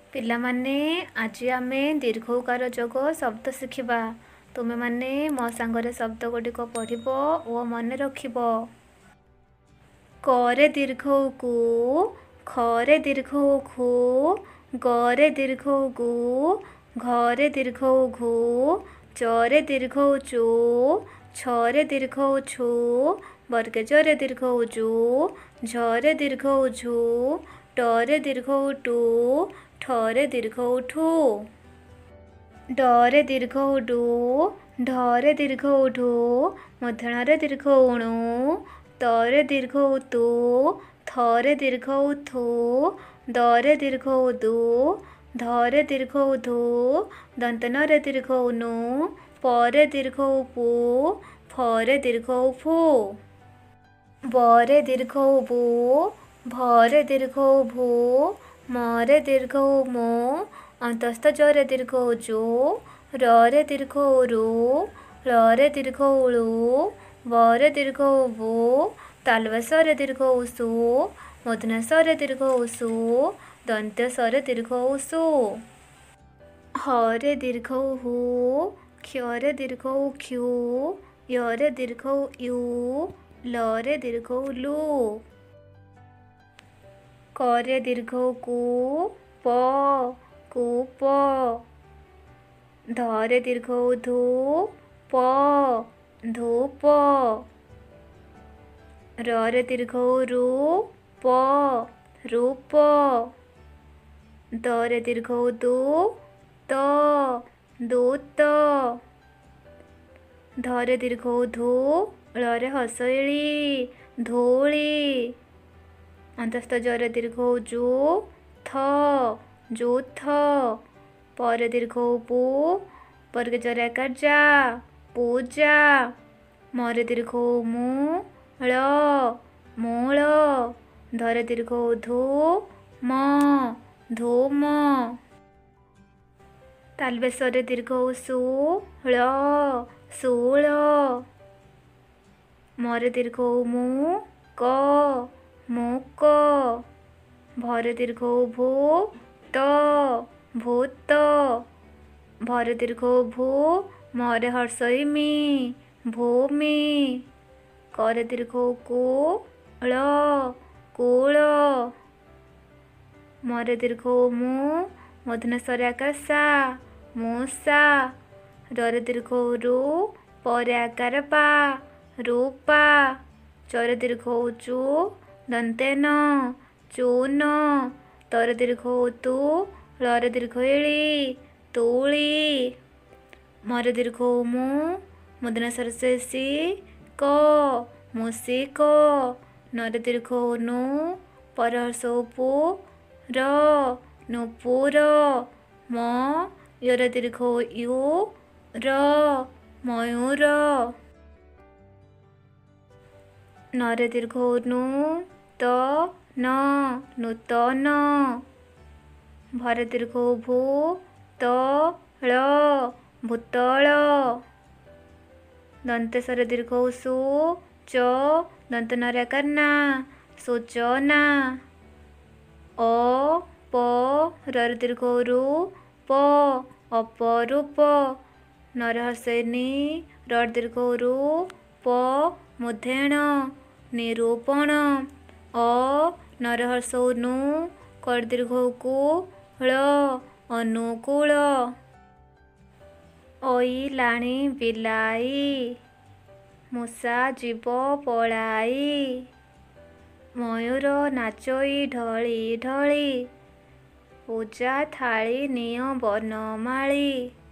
ପିଲାମାନେ ଆଜି ଆମେ ଦୀର୍ଘ ଉକାର ଯୋଗ ଶବ୍ଦ ଶିଖିବା। ତୁମେମାନେ ମୋ ସାଙ୍ଗରେ ଶବ୍ଦ ଗୁଡ଼ିକ ପଢ଼ିବ ଓ ମନେ ରଖିବ। କରେ ଦୀର୍ଘ କୁ, ଖରେ ଦୀର୍ଘ ଖୁ, ଗରେ ଦୀର୍ଘ ଗୁ, ଘରେ ଦୀର୍ଘ ଘୁ, ଚରେ ଦୀର୍ଘ ଚୁ, ଛରେ ଦୀର୍ଘ ଛୁ, ବର୍ଗେ ଜରେ ଦୀର୍ଘ ଜୁ, ଝରେ ଦୀର୍ଘ ଝୁ, ଟରେ ଦୀର୍ଘ ଟୁ, ଠରେ ଦୀର୍ଘ ଠୁ। ଡରେ ଦୀର୍ଘ ଡୁ, ଢରେ ଦୀର୍ଘ ଢୁ, ମୂର୍ଧଣ୍ୟରେ ଦୀର୍ଘ ଣୁ, ତରେ ଦୀର୍ଘ ତୁ, ଥରେ ଦୀର୍ଘ ଥୁ, ଦରେ ଦୀର୍ଘ ଦୁ, ଧରେ ଦୀର୍ଘ ଧୁ, ଦନ୍ତନରେ ଦୀର୍ଘ ନୁ, ପରେ ଦୀର୍ଘ ପୁ, ଫରେ ଦୀର୍ଘ ଫୁ। ବରେ ଦୀର୍ଘ ବୁ, ଭରେ ଦୀର୍ଘ ଭୁ, ମରେ ଦୀର୍ଘ ମୁ, ଅନ୍ତସ୍ଥ ଜରେ ଦୀର୍ଘ ଜୁ, ରରେ ଦୀର୍ଘ ରୁ, ଳରେ ଦୀର୍ଘ ଳୁ, ବରେ ଦୀର୍ଘ ବୁ, ତାଲବେଶରେ ଦୀର୍ଘ ସୁ, ମୂର୍ଧନ୍ୟସ୍ୱରେ ଦୀର୍ଘ ସୁ, ଦନ୍ତ୍ୟସ୍ୱରେ ଦୀର୍ଘ ସୁ। ହରେ ଦୀର୍ଘ ହୁ, କ୍ଷରେ ଦୀର୍ଘ କ୍ଷୁ, ୟରେ ଦୀର୍ଘ ୟୁ, ଲରେ ଦୀର୍ଘ ଲୁ। करे दीर्घ कु, प, कूप। धरे दीर्घ धू, प, धूप। रे दीर्घ रु, प, रूप। दरे दीर्घ दु, त, दूत। धरे दीर्घ धू, ଳରେ ହସ ଇଳି, ଧୂଳି। ଅନ୍ତସ୍ଥ ଜରେ ଦୀର୍ଘ ଜୁ, ଥ, ଯୁଥ। ପରେ ଦୀର୍ଘ ପୁ, ବର୍ଗେ ଜରେ ଆକାର ଯା, ପୂଜା। ମରେ ଦୀର୍ଘ ମୁ, ଳ, ମୂଳ। ଧରେ ଦୀର୍ଘ ଧୁ, ମ, ଧୂମ। ତାଲବେଶରେ ଦୀର୍ଘ ସୁ, ଳ, ଶୂଳ। ମରେ ଦୀର୍ଘ ମୁ, କ, ମୁକ। ଭରେ ଦୀର୍ଘ ଭୁ, ତ, ଭୂତ। ଭରେ ଦୀର୍ଘ ଭୁ, ମରେ ହର୍ଷ ଇମି, ଭୂମି। करे दीर्घ कु, ଳ, କୂଳ। ମରେ ଦୀର୍ଘ ମୁ, ମୂର୍ଧନ୍ୟସ୍ୱରେ ଆକାର ସା, ମୂଷା। ରରେ ଦୀର୍ଘ ରୁ, ପରେ ଆକାର ପା, ରୂପା। ଚରେ ଦୀର୍ଘ ଚୁ, ଦନ୍ତେ ନ, ଚୂନ। ତରେ ଦୀର୍ଘ ତୁ, ଳରେ ଦୀର୍ଘ ଇଳି, ତୁଳି। ମରେ ଦୀର୍ଘ ମୁ, ମୂର୍ଧନ୍ୟସ୍ୱରେ ଶେଷି, କ, ମୂଷିକ। ନରେ ଦୀର୍ଘ ନୁ, ପରେ ହର୍ଷ ପୁ, ର, ନୂପୁର। ମ, ୟରେ ଦୀର୍ଘ ୟୁ, ର, ମୟୂର। ନରେ ଦୀର୍ଘ ନୁ, ତ, ନ, ନୂତନ। ଭରେ ଦୀର୍ଘ ଭୁ, ତ, ଳ, ଭୂତଳ। ଦନ୍ତେଶ୍ୱରେ ଦୀର୍ଘ ସୁ, ଚ, ଦନ୍ତନରେ ଆକାର ନା, ସୂଚନା। ଅ, ପ, ରରେ ଦୀର୍ଘ ରୁ, ପ, ଅପରୂପ। ନରେ ହର୍ଷ ନି, ରରେ ଦୀର୍ଘ ରୁ, ପ, ମୂର୍ଧେଣ, ନିରୂପଣ। ଅ, ନରେ ହର୍ଷ ନୁ, କରେ ଦୀର୍ଘ କୁ, ଳ, ଅନୁକୂଳ। ଅଇଲାଣି ବିଲାଇ, ମୂଷା ଯିବ ପଳାଇ। ମୟୂର ନାଚଇ ଢଳି ଢଳି, ପୂଜା ଥାଳି ନିଅ ବନମାଳି।